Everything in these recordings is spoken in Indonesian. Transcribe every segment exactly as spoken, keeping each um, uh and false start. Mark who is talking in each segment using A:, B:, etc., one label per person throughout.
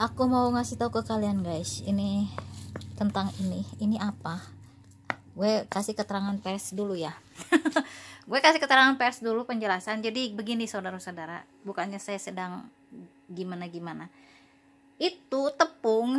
A: Aku mau ngasih tahu ke kalian guys, ini tentang ini. Ini apa? Gue kasih keterangan pers dulu ya. Gue kasih keterangan pers dulu penjelasan. Jadi begini saudara-saudara, bukannya saya sedang gimana-gimana. Itu tepung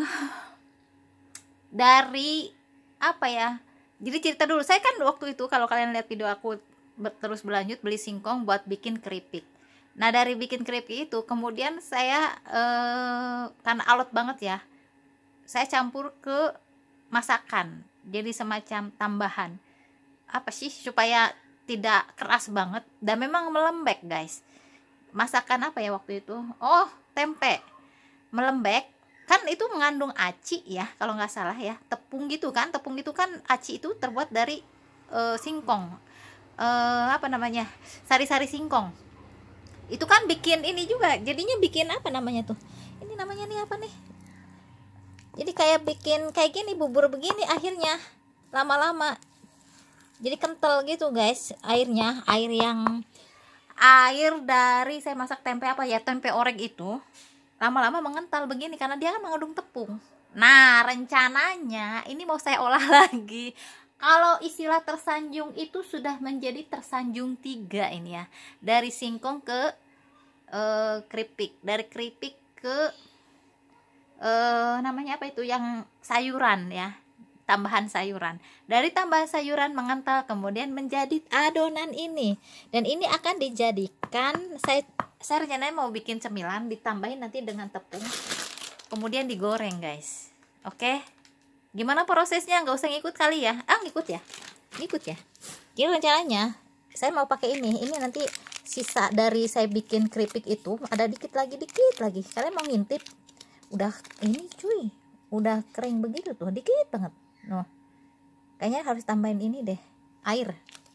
A: dari apa ya? Jadi cerita dulu. Saya kan waktu itu kalau kalian lihat video aku terus berlanjut beli singkong buat bikin keripik. Nah dari bikin keripik itu kemudian saya eh, karena alot banget ya, saya campur ke masakan. Jadi semacam tambahan apa sih supaya tidak keras banget dan memang melembek guys. Masakan apa ya waktu itu? Oh tempe melembek kan, itu mengandung aci ya kalau nggak salah ya, tepung gitu kan. Tepung itu kan, aci itu terbuat dari uh, singkong, uh, apa namanya, sari-sari singkong. Itu kan bikin ini juga, jadinya bikin apa namanya tuh, ini namanya nih apa nih, jadi kayak bikin kayak gini, bubur begini akhirnya lama-lama jadi kental gitu guys. Airnya air yang air dari saya masak tempe apa ya, tempe orek itu lama-lama mengental begini karena dia kan mengandung tepung. Nah rencananya ini mau saya olah lagi. Kalau istilah tersanjung itu sudah menjadi tersanjung tiga ini ya, dari singkong ke uh, keripik, dari keripik ke uh, namanya apa itu yang sayuran ya, tambahan sayuran. Dari tambahan sayuran mengental kemudian menjadi adonan ini, dan ini akan dijadikan, saya saya rencananya mau bikin cemilan ditambahin nanti dengan tepung kemudian digoreng guys. Oke, gimana prosesnya? Nggak usah ngikut kali ya, ah ngikut ya ngikut ya. Jadi rencananya saya mau pakai ini ini nanti sisa dari saya bikin keripik itu ada dikit lagi dikit lagi. Kalian mau ngintip? Udah ini cuy, udah kering begitu tuh, dikit banget. Noh, kayaknya harus tambahin ini deh, air.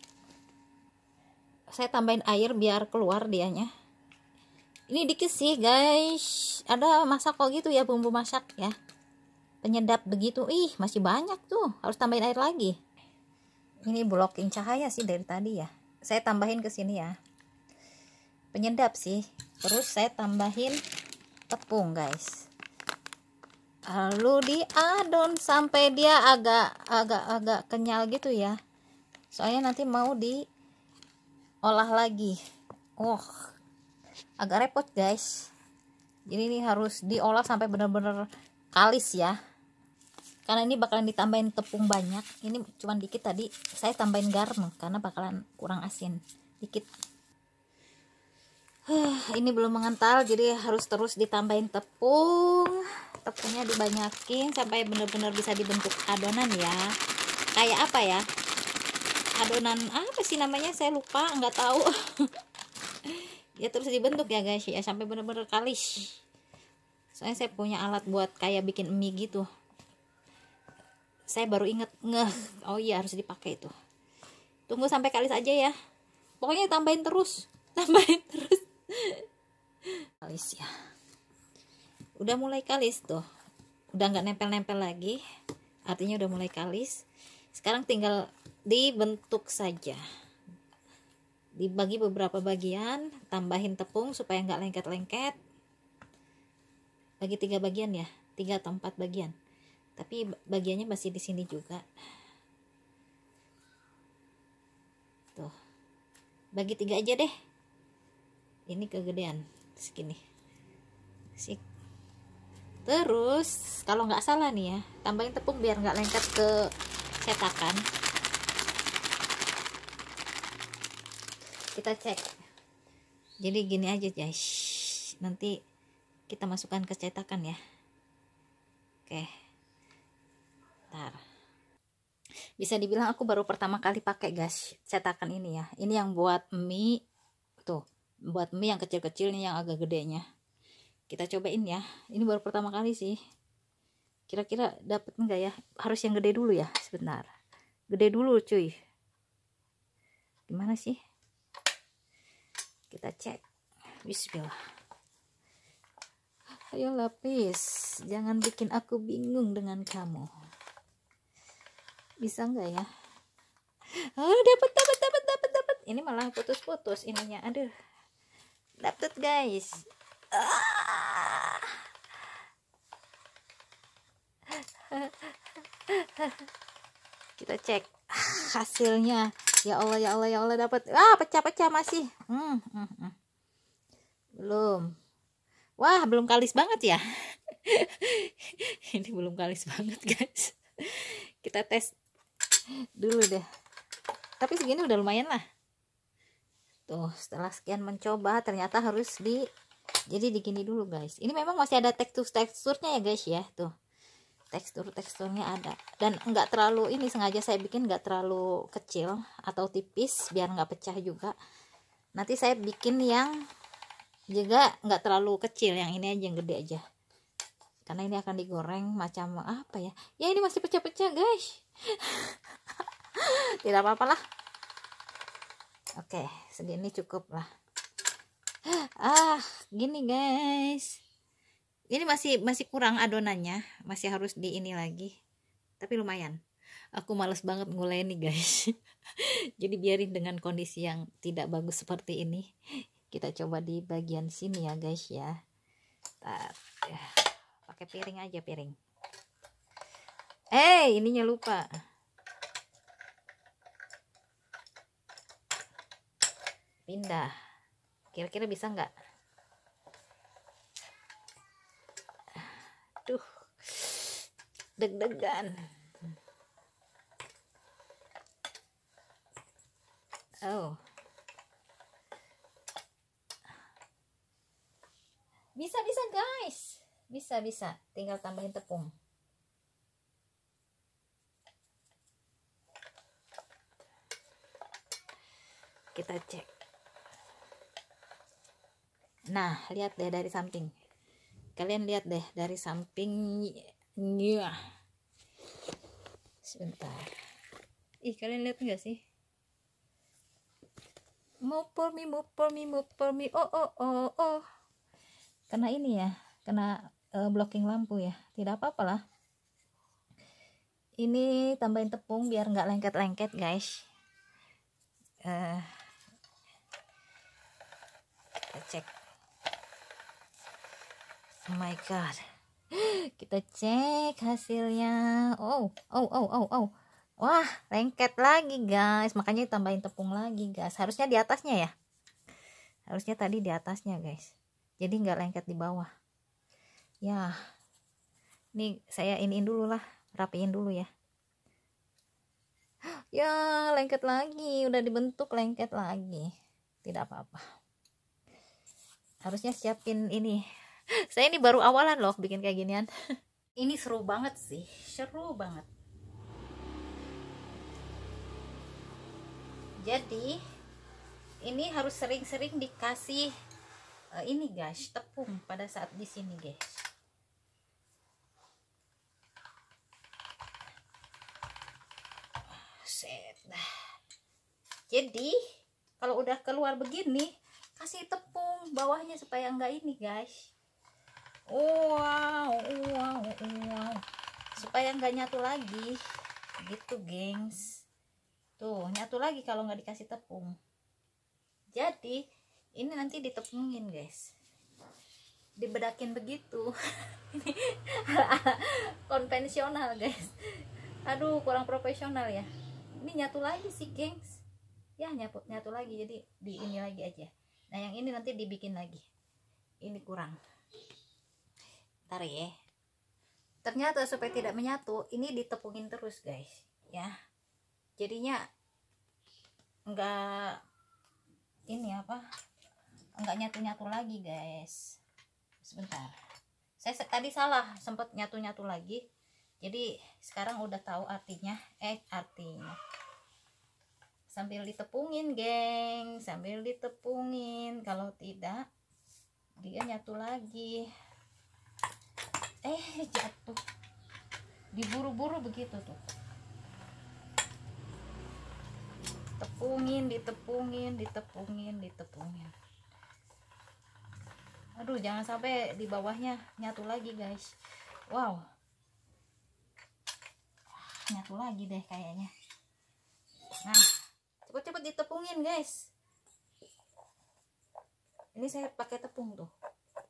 A: Saya tambahin air biar keluar dianya. Ini dikit sih guys, ada masak kok gitu ya, bumbu masak ya, penyedap begitu. Ih masih banyak tuh, harus tambahin air lagi. Ini blocking cahaya sih dari tadi ya. Saya tambahin ke sini ya, penyedap sih. Terus saya tambahin tepung guys, lalu diadon sampai dia agak agak agak kenyal gitu ya, soalnya nanti mau diolah lagi. Oh agak repot guys, jadi ini harus diolah sampai bener-bener kalis ya, karena ini bakalan ditambahin tepung banyak. Ini cuman dikit, tadi saya tambahin garam karena bakalan kurang asin dikit. Huh, ini belum mengental jadi harus terus ditambahin tepung. Tepungnya dibanyakin sampai bener-bener bisa dibentuk adonan ya. Kayak apa ya, adonan apa sih namanya, saya lupa, nggak tahu. Ya terus dibentuk ya guys ya sampai bener-bener kalis. Soalnya saya punya alat buat kayak bikin mie gitu, saya baru inget ngeh, oh iya harus dipakai itu. Tunggu sampai kalis aja ya, pokoknya tambahin terus tambahin terus kalis ya. Udah mulai kalis tuh, udah nggak nempel-nempel lagi, artinya udah mulai kalis. Sekarang tinggal dibentuk saja, dibagi beberapa bagian, tambahin tepung supaya nggak lengket-lengket. Bagi tiga bagian ya, tiga atau empat bagian, tapi bagiannya masih di sini juga tuh. Bagi tiga aja deh, ini kegedean segini sih. Terus kalau nggak salah nih ya, tambahin tepung biar nggak lengket ke cetakan. Kita cek, jadi gini aja guys, nanti kita masukkan ke cetakan ya. Oke, ntar bisa dibilang aku baru pertama kali pakai guys cetakan ini ya. Ini yang buat mie tuh, buat mie yang kecil-kecil nih, yang agak gedenya. Kita cobain ya, ini baru pertama kali sih. Kira-kira dapet enggak ya? Harus yang gede dulu ya, sebentar, gede dulu cuy. Gimana sih? Kita cek. Bismillah. Ayo lapis, jangan bikin aku bingung dengan kamu. Bisa enggak ya? Oh dapat dapat dapat dapat dapat. Ini malah putus-putus ininya. Aduh, dapat guys. Ah. Kita cek hasilnya. Ya Allah, ya Allah, ya Allah, dapat. Ah, pecah-pecah masih. Hmm, hmm, hmm. Belum. Wah, belum kalis banget ya. Ini belum kalis banget, guys. Kita tes dulu deh. Tapi segini udah lumayan lah. Tuh, setelah sekian mencoba ternyata harus di jadi digini dulu, guys. Ini memang masih ada tekstur-teksturnya ya, guys ya. Tuh. Tekstur-teksturnya ada. Dan enggak terlalu, ini sengaja saya bikin enggak terlalu kecil atau tipis biar enggak pecah juga. Nanti saya bikin yang juga enggak terlalu kecil, yang ini aja yang gede aja. Karena ini akan digoreng macam apa ya? Ya ini masih pecah-pecah, guys. Tidak apa-apa lah. Oke, segini cukup lah. Ah, gini guys. Ini masih masih kurang adonannya, masih harus di ini lagi. Tapi lumayan. Aku males banget ngulai nih guys. Jadi biarin dengan kondisi yang tidak bagus seperti ini. Kita coba di bagian sini ya guys ya. Tar, ya. Pakai piring aja, piring. Eh, ininya lupa. Pindah. Kira-kira bisa nggak? Duh, deg-degan. Oh, bisa bisa guys, bisa bisa. Tinggal tambahin tepung. Kita cek. Nah, lihat deh dari samping. Kalian lihat deh dari sampingnya. Sebentar. Ih, kalian lihat nggak sih? Move for me, move for me, move for me. Oh, oh, oh, oh. Kena ini ya, kena uh, blocking lampu ya. Tidak apa-apa lah. Ini tambahin tepung biar nggak lengket-lengket, guys. Uh, kita cek. Oh my god. Kita cek hasilnya. Oh, oh, oh, oh, oh. Wah, lengket lagi, guys. Makanya tambahin tepung lagi, guys. Harusnya di atasnya ya. Harusnya tadi di atasnya, guys. Jadi nggak lengket di bawah. Ya. Nih saya iniin dulu lah, rapiin dulu ya. Ya, lengket lagi. Udah dibentuk lengket lagi. Tidak apa-apa. Harusnya siapin ini. Saya ini baru awalan loh bikin kayak ginian. Ini seru banget sih, seru banget. Jadi ini harus sering-sering dikasih uh, ini guys, tepung pada saat di sini guys. Set. Jadi kalau udah keluar begini, kasih tepung bawahnya supaya enggak ini guys. Wow, wow, wow. Supaya nggak nyatu lagi. Gitu, gengs. Tuh, nyatu lagi kalau nggak dikasih tepung. Jadi, ini nanti ditepungin, guys. Dibedakin begitu. Ini konvensional, guys. Aduh, kurang profesional ya. Ini nyatu lagi sih, gengs. Ya, nyatu, nyatu lagi. Jadi, di ini lagi aja. Nah, yang ini nanti dibikin lagi. Ini kurang. Ntar ya. Ternyata supaya tidak menyatu, ini ditepungin terus guys ya. Jadinya enggak ini apa? Enggak nyatu-nyatu lagi guys. Sebentar. Saya tadi salah, sempat nyatu-nyatu lagi. Jadi sekarang udah tahu artinya, eh artinya. Sambil ditepungin, geng, sambil ditepungin. Kalau tidak dia nyatu lagi. Eh jatuh, diburu-buru begitu tuh. Tepungin, ditepungin, ditepungin, ditepungin. Aduh, jangan sampai di bawahnya nyatu lagi guys. Wow, nyatu lagi deh kayaknya. Nah, cepet-cepet ditepungin guys. Ini saya pakai tepung tuh,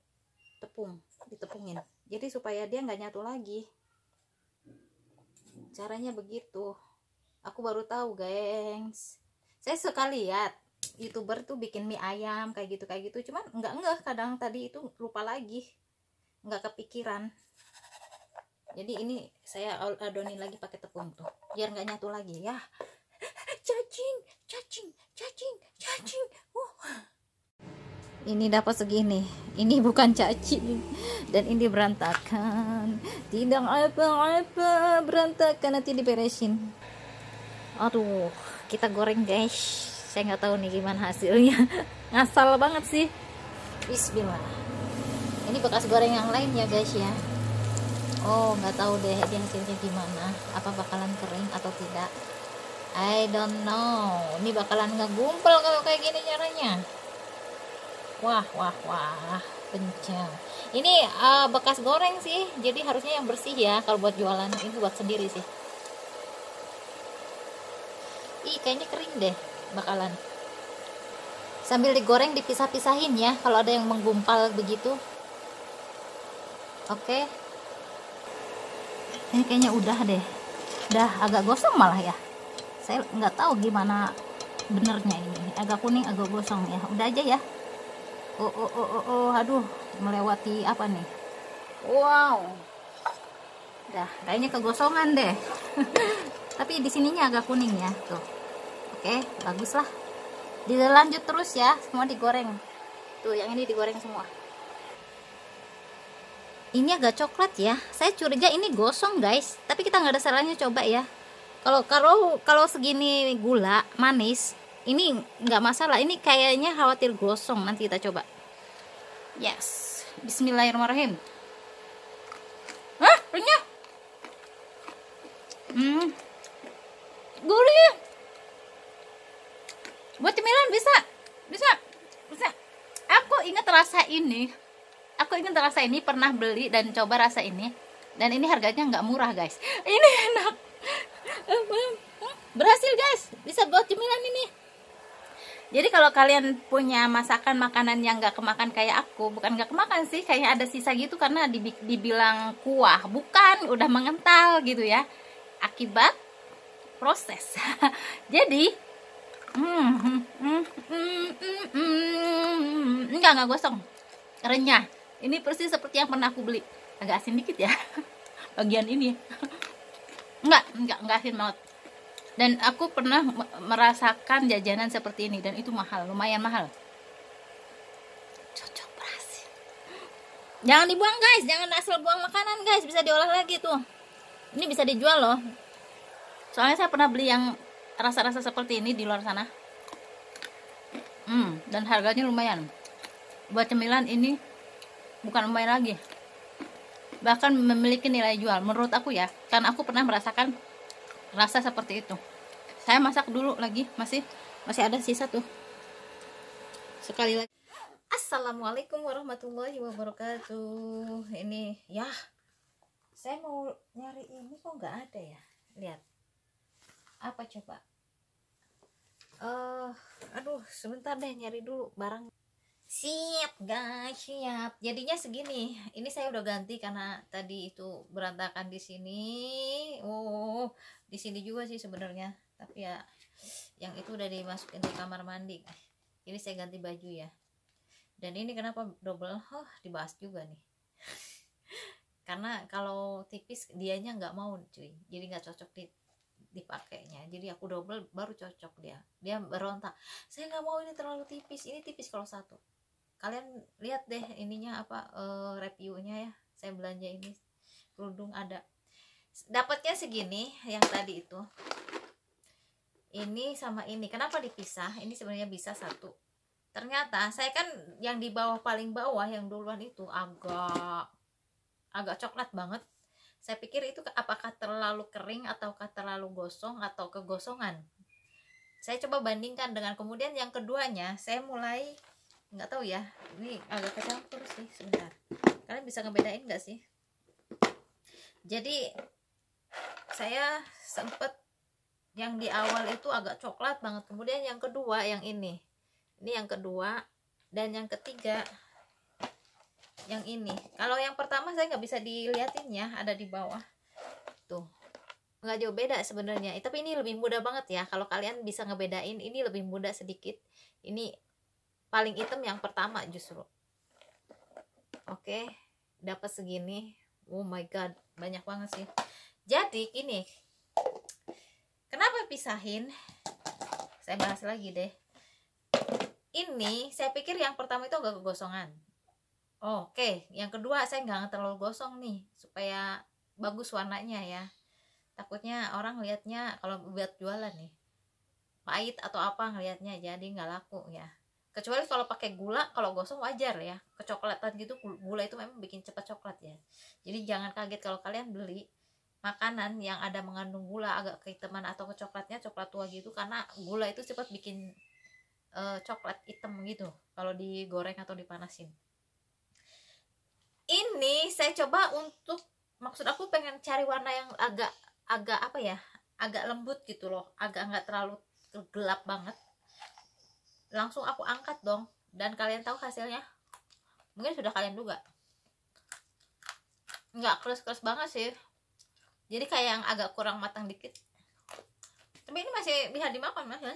A: tepung ditepungin. Jadi supaya dia nggak nyatu lagi. caranya begitu. Aku baru tahu, gengs. Saya suka lihat YouTuber tuh bikin mie ayam kayak gitu kayak gitu, cuman enggak enggak kadang tadi itu lupa lagi, enggak kepikiran. Jadi ini saya adonin lagi pakai tepung tuh, biar nggak nyatu lagi ya. Cacing, cacing, cacing, cacing. Uh. Ini dapat segini. Ini bukan cacing dan ini berantakan. Tidak apa-apa, berantakan, nanti diberesin. Aduh, kita goreng guys. Saya nggak tahu nih gimana hasilnya. Ngasal banget sih. Bismillah. Ini bekas goreng yang lain ya guys ya. Oh, nggak tahu deh dia hasilnya gimana. Apa bakalan kering atau tidak? I don't know. Ini bakalan ngegumpal kalau kayak gini caranya. Wah, wah, wah, kencang. Ini uh, bekas goreng sih, jadi harusnya yang bersih ya kalau buat jualan. Ini buat sendiri sih. Ih, kayaknya kering deh bakalan. Sambil digoreng dipisah-pisahin ya kalau ada yang menggumpal begitu. Oke. Ini kayaknya udah deh. Udah agak gosong malah ya. Saya nggak tahu gimana benernya ini. Agak kuning, agak gosong ya. Udah aja ya. Oh, oh, oh, oh, oh, aduh, melewati apa nih? Wow. Udah, kayaknya kegosongan deh. Tapi di sininya agak kuning ya, tuh. Oke, bagus lah. Dilanjut terus ya, semua digoreng. Tuh, yang ini digoreng semua. Ini agak coklat ya. Saya curiga ini gosong, guys. Tapi kita nggak ada salahnya coba ya. Kalau kalau kalau segini gula manis, ini nggak masalah. Ini kayaknya khawatir gosong. Nanti kita coba. Yes. Bismillahirrahmanirrahim. Hah, renyah. Hmm. Gurih. Buat cemilan bisa. Bisa. Bisa. Aku ingat rasa ini. Aku ingat rasa ini, pernah beli dan coba rasa ini. Dan ini harganya nggak murah, guys. Ini enak. Berhasil, guys. Bisa buat cemilan ini. Jadi kalau kalian punya masakan makanan yang nggak kemakan kayak aku, bukan nggak kemakan sih, kayak ada sisa gitu karena dibilang kuah, bukan, udah mengental gitu ya, akibat proses. Jadi hmm, hmm, hmm, hmm, hmm, hmm, enggak nggak gosong, renyah. Ini persis seperti yang pernah aku beli. Agak asin dikit ya bagian ini. Enggak, enggak, enggak asin banget. Dan aku pernah merasakan jajanan seperti ini dan itu mahal, lumayan mahal. Cocok, berhasil. Jangan dibuang, guys, jangan asal buang makanan, guys. Bisa diolah lagi tuh. Ini bisa dijual loh. Soalnya saya pernah beli yang rasa-rasa seperti ini di luar sana. Hmm, dan harganya lumayan. Buat cemilan ini bukan lumayan lagi, bahkan memiliki nilai jual menurut aku ya, karena aku pernah merasakan rasa seperti itu. Saya masak dulu lagi, masih masih ada sisa tuh. Sekali lagi, assalamualaikum warahmatullahi wabarakatuh. Ini ya, saya mau nyari ini kok nggak ada ya. Lihat, apa coba? Uh, aduh, sebentar deh, nyari dulu barang. Siap guys, siap. Jadinya segini. Ini saya udah ganti karena tadi itu berantakan di sini. Oh, di sini juga sih sebenarnya. Tapi ya, yang itu udah dimasukin ke kamar mandi. Ini saya ganti baju ya. Dan ini kenapa double? Oh, dibahas juga nih. Karena kalau tipis dianya nggak mau cuy. Jadi nggak cocok di dipakainya. Jadi aku double baru cocok dia. Dia berontak. Saya nggak mau ini terlalu tipis. Ini tipis kalau satu. Kalian lihat deh ininya apa uh, reviewnya ya. Saya belanja ini kerudung ada. Dapatnya segini yang tadi itu. Ini sama ini. Kenapa dipisah? Ini sebenarnya bisa satu. Ternyata saya kan yang di bawah paling bawah yang duluan itu agak agak coklat banget. Saya pikir itu apakah terlalu kering ataukah terlalu gosong atau kegosongan. Saya coba bandingkan dengan kemudian yang keduanya, saya mulai nggak tahu ya, ini agak kecampur sih. Sebentar, kalian bisa ngebedain nggak sih? Jadi saya sempet yang di awal itu agak coklat banget, kemudian yang kedua yang ini ini yang kedua, dan yang ketiga yang ini. Kalau yang pertama saya nggak bisa dilihatin ya, ada di bawah tuh. nggak jauh beda sebenarnya, tapi ini lebih mudah banget ya. Kalau kalian bisa ngebedain, ini lebih mudah sedikit. Ini paling hitam yang pertama justru. Oke, dapat segini. Oh my god, banyak banget sih. Jadi gini, kenapa pisahin? Saya bahas lagi deh. Ini saya pikir yang pertama itu agak kegosongan. Oh, oke, okay. Yang kedua saya nggak terlalu gosong nih, supaya bagus warnanya ya. Takutnya orang lihatnya kalau buat jualan nih pahit atau apa ngelihatnya, jadi nggak laku ya. Kecuali kalau pakai gula, kalau gosong wajar ya. Kecoklatan gitu, gula itu memang bikin cepat coklat ya. Jadi jangan kaget kalau kalian beli makanan yang ada mengandung gula agak kehitaman atau kecoklatnya coklat tua gitu, karena gula itu cepat bikin uh, coklat hitam gitu kalau digoreng atau dipanasin. Ini saya coba untuk, maksud aku pengen cari warna yang agak agak apa ya, agak lembut gitu loh, agak nggak terlalu gelap banget. Langsung aku angkat dong, dan kalian tahu hasilnya, mungkin sudah kalian duga, nggak keras-keras banget sih, jadi kayak yang agak kurang matang dikit, tapi ini masih bisa dimakan mas,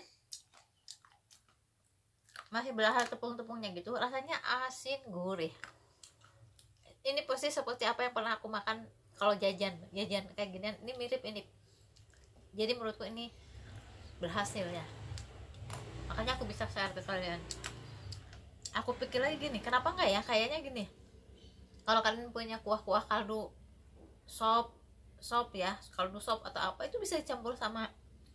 A: masih berasa tepung-tepungnya gitu, rasanya asin gurih. Ini persis seperti apa yang pernah aku makan kalau jajan jajan kayak gini. Ini mirip ini, jadi menurutku ini berhasil ya, makanya aku bisa share ke kalian. Aku pikir lagi gini, kenapa enggak ya, kayaknya gini, kalau kalian punya kuah-kuah kaldu sop sop ya, kaldu sop atau apa, itu bisa dicampur sama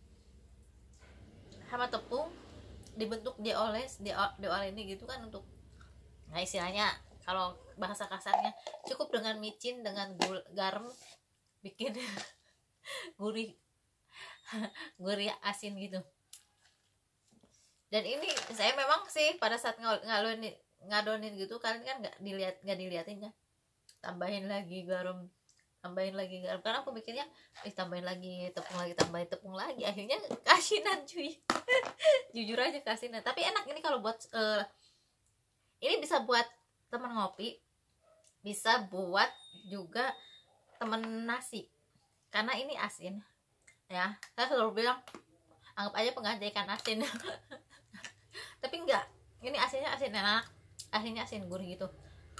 A: sama tepung, dibentuk dioles di dioles ini gitu kan, untuk nah istilahnya kalau bahasa kasarnya cukup dengan micin dengan gul, garam bikin gurih gurih asin gitu. Dan ini saya memang sih pada saat ngadonin ngadonin gitu, kalian kan nggak dilihat nggak diliatin ya, tambahin lagi garam, tambahin lagi garam, karena aku mikirnya eh tambahin lagi tepung lagi tambahin tepung lagi, akhirnya kasinan cuy. Jujur aja kasinan, tapi enak ini kalau buat uh, ini bisa buat teman ngopi, bisa buat juga temen nasi, karena ini asin ya. Saya selalu bilang anggap aja pengganti ikan asin. Tapi enggak, ini asinnya asin enak, asinnya asin gurih gitu,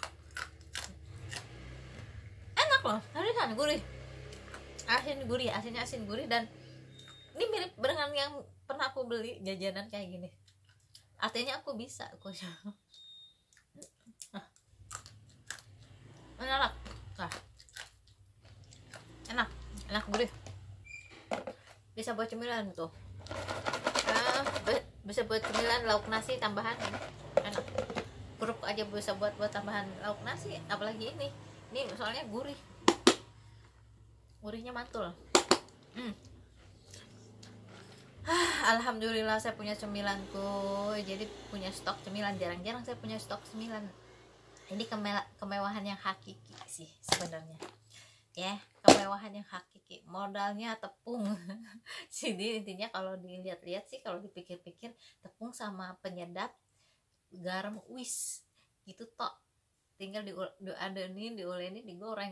A: enak loh, seriusan gurih, asin gurih, asinnya asin gurih. Dan ini mirip dengan yang pernah aku beli jajanan kayak gini, artinya aku bisa aku enak, nah, enak, enak gurih, bisa buat cemilan tuh, nah, bisa buat cemilan lauk nasi tambahan, enak, kerupuk aja bisa buat buat tambahan lauk nasi, apalagi ini, ini soalnya gurih, gurihnya mantul. Hmm. Alhamdulillah saya punya cemilanku, jadi punya stok cemilan, jarang-jarang saya punya stok cemilan. Ini kemewahan yang hakiki sih sebenarnya ya, kemewahan yang hakiki, modalnya tepung. Jadi intinya kalau dilihat-lihat sih, kalau dipikir-pikir, tepung sama penyedap, garam, wis gitu tok, tinggal diadonin, diolenin, digoreng.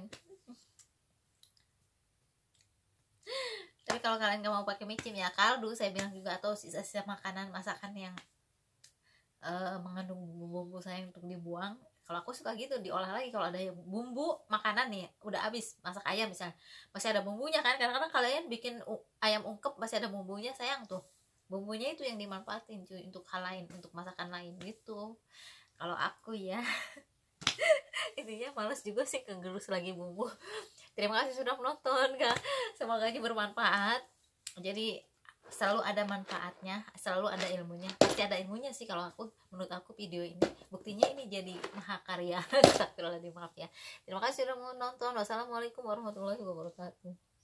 A: Tapi kalau kalian gak mau pakai micin ya kaldu, saya bilang juga, atau sisa-sisa makanan masakan yang uh, mengandung bumbu-bumbu sayang untuk dibuang. Kalau aku suka gitu, diolah lagi. Kalau ada bumbu makanan nih udah habis, masak ayam misalnya masih ada bumbunya kan, kadang-kadang kalian bikin ayam ungkep masih ada bumbunya, sayang tuh bumbunya itu yang dimanfaatin cuy untuk hal lain, untuk masakan lain gitu. Kalau aku ya intinya males juga sih kegerus lagi bumbu. Terima kasih sudah menonton, Kak. Semoga ini bermanfaat. Jadi selalu ada manfaatnya, selalu ada ilmunya, pasti ada ilmunya sih kalau aku, menurut aku video ini buktinya ini jadi mahakarya. Astagfirullahaladzim, maaf ya. Terima kasih sudah menonton. Wassalamualaikum warahmatullahi wabarakatuh.